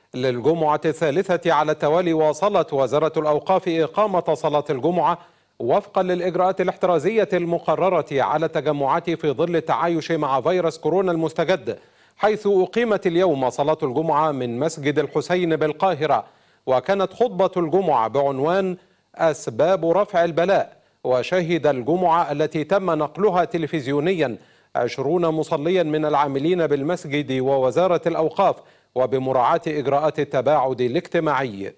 للجمعة الثالثة على التوالي واصلت وزارة الأوقاف إقامة صلاة الجمعة وفقا للإجراءات الاحترازية المقررة على التجمعات في ظل التعايش مع فيروس كورونا المستجد، حيث أقيمت اليوم صلاة الجمعة من مسجد الحسين بالقاهرة، وكانت خطبة الجمعة بعنوان أسباب رفع البلاء. وشهد الجمعة التي تم نقلها تلفزيونيا 20 مصليا من العاملين بالمسجد ووزارة الأوقاف، وبمراعاة إجراءات التباعد الاجتماعي.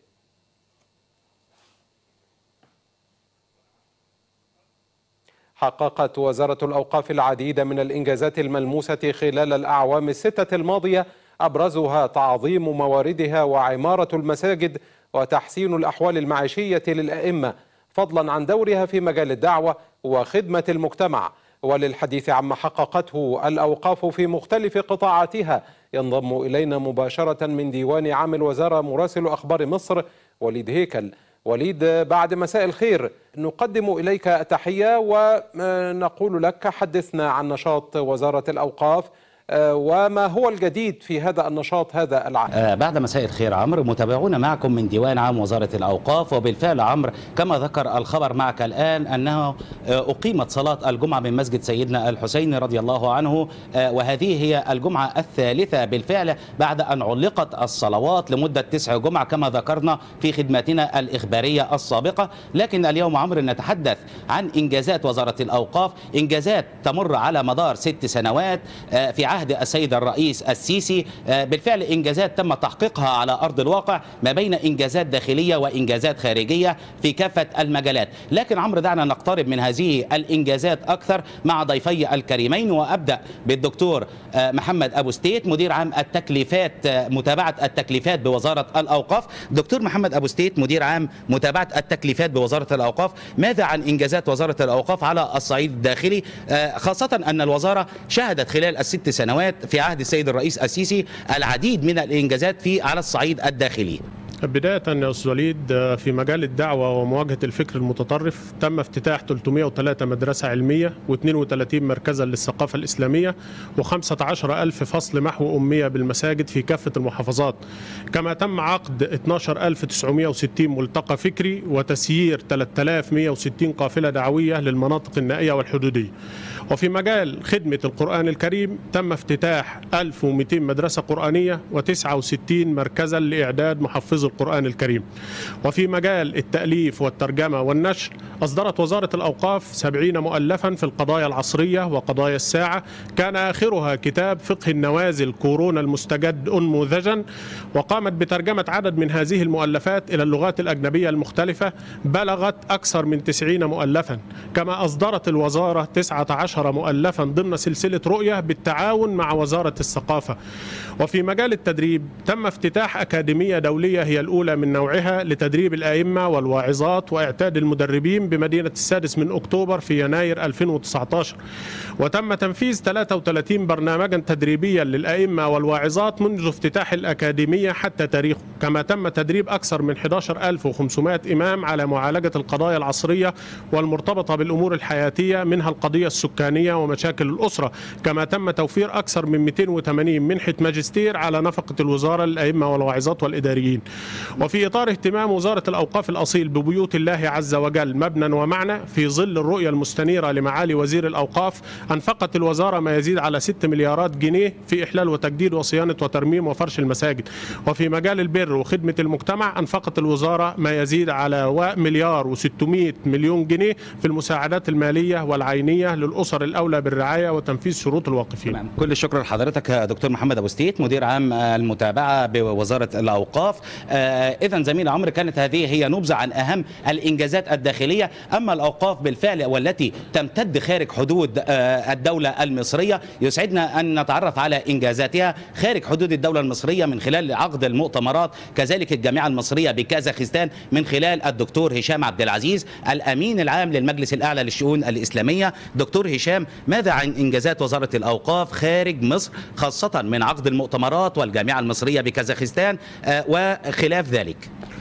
حققت وزارة الأوقاف العديد من الإنجازات الملموسة خلال الأعوام الستة الماضية، أبرزها تعظيم مواردها وعمارة المساجد وتحسين الأحوال المعيشية للأئمة، فضلا عن دورها في مجال الدعوة وخدمة المجتمع. وللحديث عما حققته الأوقاف في مختلف قطاعاتها ينضم إلينا مباشرة من ديوان عام الوزارة مراسل أخبار مصر وليد هيكل. وليد، بعد مساء الخير، نقدم إليك التحية ونقول لك حدثنا عن نشاط وزارة الأوقاف وما هو الجديد في هذا النشاط هذا العام. بعد مساء الخير عمرو، متابعون معكم من ديوان عام وزارة الأوقاف. وبالفعل عمرو كما ذكر الخبر معك الآن أنه أقيمت صلاة الجمعة من مسجد سيدنا الحسين رضي الله عنه، وهذه هي الجمعة الثالثة بالفعل بعد أن علقت الصلوات لمدة 9 جمعة كما ذكرنا في خدماتنا الإخبارية السابقة. لكن اليوم عمرو نتحدث عن إنجازات وزارة الأوقاف، إنجازات تمر على مدار 6 سنوات في عهد السيد الرئيس السيسي. بالفعل إنجازات تم تحقيقها على أرض الواقع ما بين إنجازات داخلية وإنجازات خارجية في كافة المجالات. لكن عمرو دعنا نقترب من هذه الإنجازات أكثر مع ضيفي الكريمين، وأبدأ بالدكتور محمد أبو ستيت مدير عام التكليفات متابعة التكليفات بوزارة الأوقاف. دكتور محمد أبو ستيت مدير عام متابعة التكليفات بوزارة الأوقاف، ماذا عن إنجازات وزارة الأوقاف على الصعيد الداخلي، خاصة أن الوزارة شهدت خلال ال6 سنوات في عهد السيد الرئيس السيسي العديد من الإنجازات على الصعيد الداخلي؟ بداية يا أستاذ وليد، في مجال الدعوة ومواجهة الفكر المتطرف تم افتتاح 303 مدرسة علمية و32 مركزا للثقافة الإسلامية و15,000 فصل محو أمية بالمساجد في كافة المحافظات. كما تم عقد 12,960 ملتقى فكري وتسيير 3,160 قافلة دعوية للمناطق النائية والحدودية. وفي مجال خدمة القرآن الكريم تم افتتاح 1200 مدرسة قرآنية و69 مركزا لإعداد محفظي القرآن الكريم. وفي مجال التأليف والترجمة والنشر أصدرت وزارة الأوقاف 70 مؤلفا في القضايا العصرية وقضايا الساعة، كان آخرها كتاب فقه النوازل كورونا المستجد أنموذجا، وقامت بترجمة عدد من هذه المؤلفات إلى اللغات الأجنبية المختلفة بلغت أكثر من 90 مؤلفا. كما أصدرت الوزارة 19 مؤلفا ضمن سلسلة رؤية بالتعاون مع وزارة الثقافة. وفي مجال التدريب تم افتتاح أكاديمية دولية هي الأولى من نوعها لتدريب الآئمة والواعظات وإعتاد المدربين بمدينة 6 أكتوبر في يناير 2019. وتم تنفيذ 33 برنامجا تدريبيا للآئمة والواعظات منذ افتتاح الأكاديمية حتى تاريخه. كما تم تدريب أكثر من 11,500 إمام على معالجة القضايا العصرية والمرتبطة بالأمور الحياتية منها القضية السكانية ومشاكل الأسرة. كما تم توفير أكثر من 280 منحة ماجستير على نفقة الوزارة للأئمة والواعظات والإداريين. وفي إطار اهتمام وزارة الأوقاف الأصيل ببيوت الله عز وجل مبنى ومعنى في ظل الرؤية المستنيرة لمعالي وزير الأوقاف، أنفقت الوزارة ما يزيد على 6 مليارات جنيه في إحلال وتجديد وصيانة وترميم وفرش المساجد. وفي مجال البر وخدمة المجتمع أنفقت الوزارة ما يزيد على 1,600,000,000 جنيه في المساعدات المالية والعينية للأسر الأولى بالرعاية وتنفيذ شروط الواقفين. كل الشكر لحضرتك دكتور محمد أبو ستيت مدير عام المتابعة بوزارة الأوقاف. إذن زميل عمرو، كانت هذه هي نبذة عن أهم الإنجازات الداخلية. أما الأوقاف بالفعل والتي تمتد خارج حدود الدولة المصرية، يسعدنا أن نتعرف على إنجازاتها خارج حدود الدولة المصرية من خلال عقد المؤتمرات، كذلك الجامعة المصرية بكازاخستان من خلال الدكتور هشام عبد العزيز الأمين العام للمجلس الأعلى للشؤون الإسلامية. دكتور هشام، ماذا عن إنجازات وزارة الأوقاف خارج مصر، خاصة من عقد المؤتمرات والجامعة المصرية بكازاخستان وخلاف ذلك؟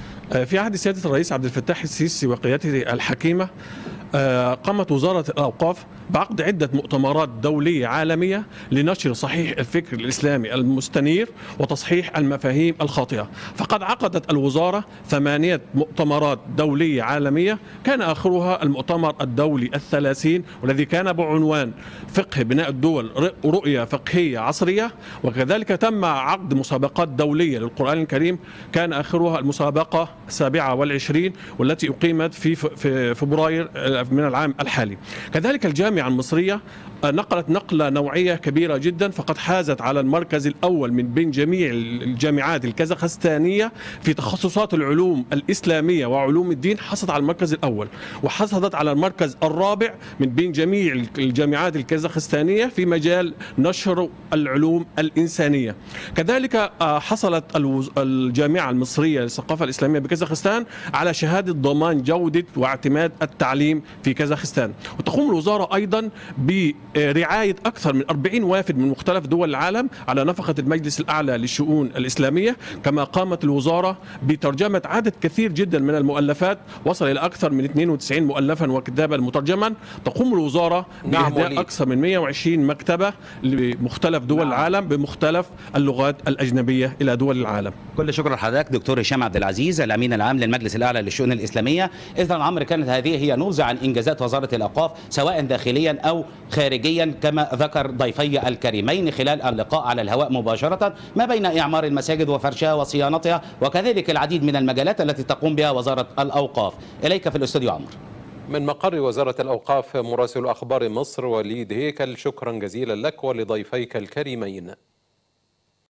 في عهد سيادة الرئيس عبد الفتاح السيسي وقيادته الحكيمة قامت وزارة الأوقاف بعقد عدة مؤتمرات دولية عالمية لنشر صحيح الفكر الإسلامي المستنير وتصحيح المفاهيم الخاطئة. فقد عقدت الوزارة 8 مؤتمرات دولية عالمية، كان آخرها المؤتمر الدولي 30 والذي كان بعنوان فقه بناء الدول رؤية فقهية عصرية. وكذلك تم عقد مسابقات دولية للقرآن الكريم، كان آخرها المسابقة 27 والتي أقيمت في فبراير من العام الحالي. كذلك الجامعة المصرية نقلت نقلة نوعية كبيرة جدا، فقد حازت على المركز الأول من بين جميع الجامعات الكازاخستانية في تخصصات العلوم الإسلامية وعلوم الدين، حصلت على المركز الأول، وحصلت على المركز الرابع من بين جميع الجامعات الكازاخستانية في مجال نشر العلوم الإنسانية. كذلك حصلت الجامعة المصرية للثقافة الإسلامية بكازاخستان على شهادة ضمان جودة واعتماد التعليم في كازاخستان. وتقوم الوزارة أيضا برعاية أكثر من 40 وافد من مختلف دول العالم على نفقة المجلس الأعلى للشؤون الإسلامية. كما قامت الوزارة بترجمة عدد كثير جدا من المؤلفات، وصل إلى أكثر من 92 مؤلفا وكتابا مترجما. تقوم الوزارة بإهداء أكثر من 120 مكتبة لمختلف دول العالم بمختلف اللغات الأجنبية إلى دول العالم. كل شكر لحضرتك دكتور هشام عبد العزيز، الأمين العام للمجلس الأعلى للشؤون الإسلامية. إذا عمرو، كانت هذه هي نبذة عن إنجازات وزارة الأوقاف سواء داخليا أو خارجيا، كما ذكر ضيفي الكريمين خلال اللقاء على الهواء مباشرة، ما بين إعمار المساجد وفرشها وصيانتها، وكذلك العديد من المجالات التي تقوم بها وزارة الأوقاف. إليك في الاستوديو عمرو. من مقر وزارة الأوقاف مراسل أخبار مصر وليد هيكل، شكرا جزيلا لك ولضيفيك الكريمين.